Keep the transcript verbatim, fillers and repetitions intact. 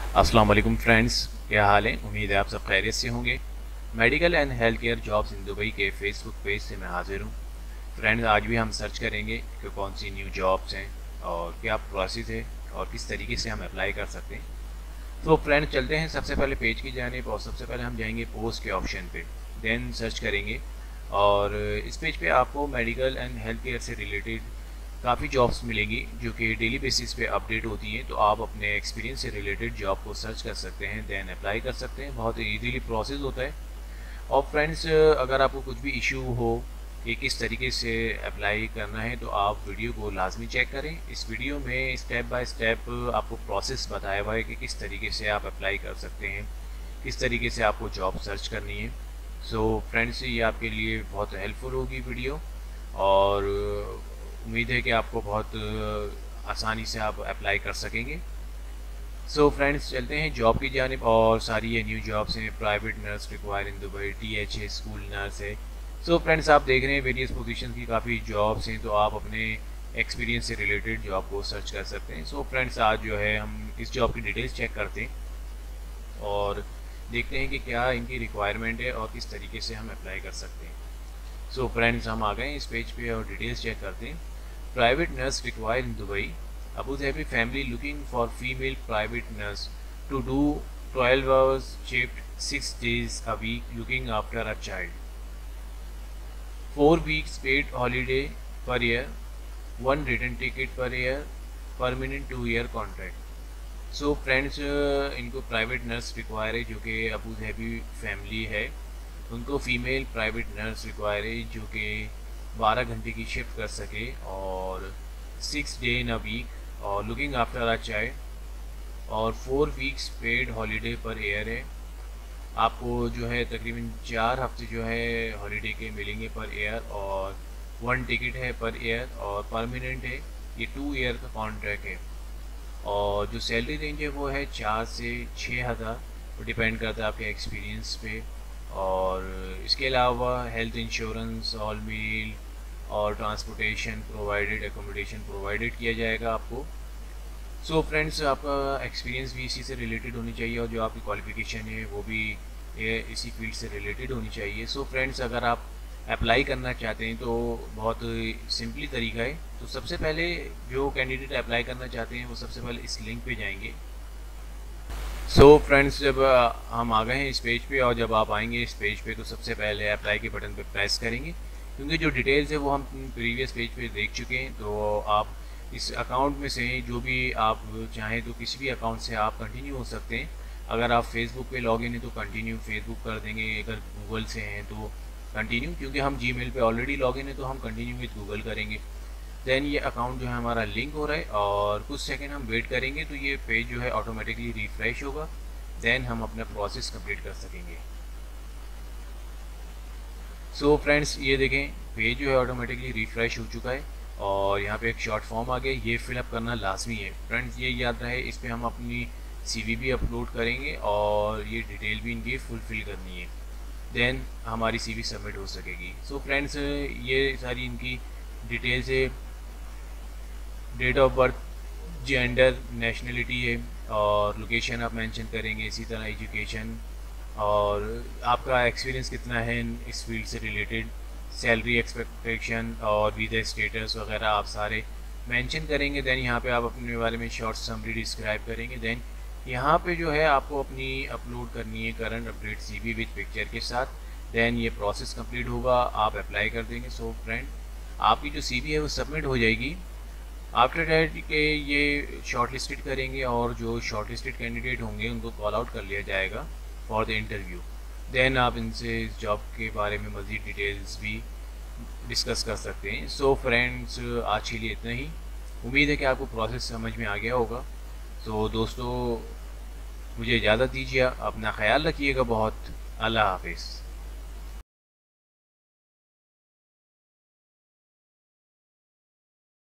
अस्सलाम वालेकुम फ्रेंड्स, क्या हाल है। उम्मीद है आप सब खैरियत से होंगे। Medical and health care jobs in Dubai के फेसबुक पेज से मैं हाजिर हूँ। फ्रेंड्स, आज भी हम सर्च करेंगे कि कौन सी न्यू जॉब्स हैं और क्या प्रोसेस है और किस तरीके से हम अप्लाई कर सकते हैं। तो फ्रेंड्स, चलते हैं सबसे पहले पेज की जानिब और सबसे पहले हम जाएंगे पोस्ट के ऑप्शन पे, देन सर्च करेंगे। और इस पेज पे आपको मेडिकल एंड हेल्थ केयर से रिलेटेड काफ़ी जॉब्स मिलेंगी जो कि डेली बेसिस पे अपडेट होती हैं। तो आप अपने एक्सपीरियंस से रिलेटेड जॉब को सर्च कर सकते हैं, देन अप्लाई कर सकते हैं। बहुत इजीली प्रोसेस होता है। और फ्रेंड्स, अगर आपको कुछ भी इशू हो कि किस तरीके से अप्लाई करना है, तो आप वीडियो को लाजमी चेक करें। इस वीडियो में स्टेप बाय स्टेप आपको प्रोसेस बताया हुआ है कि किस तरीके से आप अप्लाई कर सकते हैं, किस तरीके से आपको जॉब सर्च करनी है। सो फ्रेंड्स, ये आपके लिए बहुत हेल्पफुल होगी वीडियो, और उम्मीद है कि आपको बहुत आसानी से आप अप्लाई कर सकेंगे। सो so फ्रेंड्स, चलते हैं जॉब की जानिब। और सारी ये न्यू जॉब्स हैं। Private nurse require in Dubai, T H A school nurse है। सो so फ्रेंड्स, आप देख रहे हैं वेरियस पोजीशन की काफ़ी जॉब्स हैं, तो आप अपने एक्सपीरियंस से रिलेटेड जॉब को सर्च कर सकते हैं। सो so फ्रेंड्स, आज जो है हम इस जॉब की डिटेल्स चेक करते हैं और देखते हैं कि क्या इनकी रिक्वायरमेंट है और किस तरीके से हम अप्लाई कर सकते हैं। सो so फ्रेंड्स, हम आ गए इस पेज पे और डिटेल्स चेक करते हैं। Private nurse required in Dubai, Abu Dhabi family looking for female private nurse to do twelve hours shift, six days a week, looking after a child. Four weeks paid holiday per year, one return ticket per year, permanent two year contract. So friends, इनको private nurse require है जो कि Abu Dhabi family है। उनको female private nurse require है जो कि बारह घंटे की शिफ्ट कर सके और six day in a week, और लुकिंग आफ्टर अ चाइल्ड, और four weeks paid holiday per year है। आपको जो है तकरीबन चार हफ्ते जो है हॉलीडे के मिलेंगे पर ईयर, और वन टिकट है पर ईयर, और परमानेंट है। ये टू ईयर का कॉन्ट्रैक्ट है। और जो सैलरी रेंज है वो है चार से छः हज़ार, वो डिपेंड करता है आपके एक्सपीरियंस पे। और इसके अलावा हेल्थ इंश्योरेंस, ऑल मील और ट्रांसपोर्टेशन प्रोवाइडेड, एकोमोडेशन प्रोवाइडेड किया जाएगा आपको। सो so फ्रेंड्स, आपका एक्सपीरियंस भी इसी से रिलेटेड होनी चाहिए और जो आपकी क्वालिफिकेशन है वो भी ये इसी फील्ड से रिलेटेड होनी चाहिए। सो so फ्रेंड्स, अगर आप अप्लाई करना चाहते हैं तो बहुत सिंपली तरीका है। तो सबसे पहले जो कैंडिडेट अप्लाई करना चाहते हैं वो सबसे पहले इस लिंक पे जाएंगे। सो so फ्रेंड्स, जब हम आ गए हैं इस पेज पे और जब आप आएंगे इस पेज पे तो सबसे पहले अप्लाई के बटन पे प्रेस करेंगे, क्योंकि जो डिटेल्स है वो हम प्रीवियस पेज पे देख चुके हैं। तो आप इस अकाउंट में से जो भी आप चाहें तो किसी भी अकाउंट से आप कंटिन्यू हो सकते हैं। अगर आप फेसबुक पे लॉगिन है तो कंटिन्यू फेसबुक कर देंगे, अगर गूगल से हैं तो कंटिन्यू, क्योंकि हम जीमेल पे ऑलरेडी लॉगिन है तो हम कंटिन्यू विद गूगल करेंगे। देन ये अकाउंट जो है हमारा लिंक हो रहा है और कुछ सेकंड हम वेट करेंगे तो ये पेज जो है ऑटोमेटिकली रिफ्रेश होगा। देन हम अपना प्रोसेस कंप्लीट कर सकेंगे। सो so फ्रेंड्स, ये देखें पेज जो है ऑटोमेटिकली रिफ्रेश हो चुका है और यहाँ पे एक शॉर्ट फॉर्म आ गया। ये फिलअप करना लाजमी है फ्रेंड्स, ये याद रहे। इस पर हम अपनी सीवी भी अपलोड करेंगे और ये डिटेल भी इनकी फुलफिल करनी है, देन हमारी सीवी सबमिट हो सकेगी। सो so फ्रेंड्स, ये सारी इनकी डिटेल्स है। Date of birth, gender, nationality है और लोकेशन आप मेंशन करेंगे। इसी तरह एजुकेशन और आपका एक्सपीरियंस कितना है इस फील्ड से रिलेटेड, सैलरी एक्सपेक्टेशन और वीज़ा स्टेटस वगैरह आप सारे मेंशन करेंगे। देन यहाँ पे आप अपने बारे में शॉर्ट समरी डिस्क्राइब करेंगे। देन यहाँ पे जो है आपको अपनी अपलोड करनी है current update CV with picture के साथ। देन ये प्रोसेस कंप्लीट होगा, आप अप्लाई कर देंगे। सो फ्रेंड, आपकी जो सीवी है वो सबमिट हो जाएगी। आफ्टर डैट के ये शॉर्ट लिस्टेड करेंगे और जो शॉर्ट लिस्टेड कैंडिडेट होंगे उनको कॉल आउट कर लिया जाएगा फॉर द इंटरव्यू। देन आप इनसे इस जॉब के बारे में मज़ीद डिटेल्स भी डिस्कस कर सकते हैं। सो फ्रेंड्स, आज के लिए इतना ही। उम्मीद है कि आपको प्रोसेस समझ में आ गया होगा। तो दोस्तों, मुझे इजाज़त दीजिए, अपना ख्याल रखिएगा बहुत। अल्लाह हाफिज़।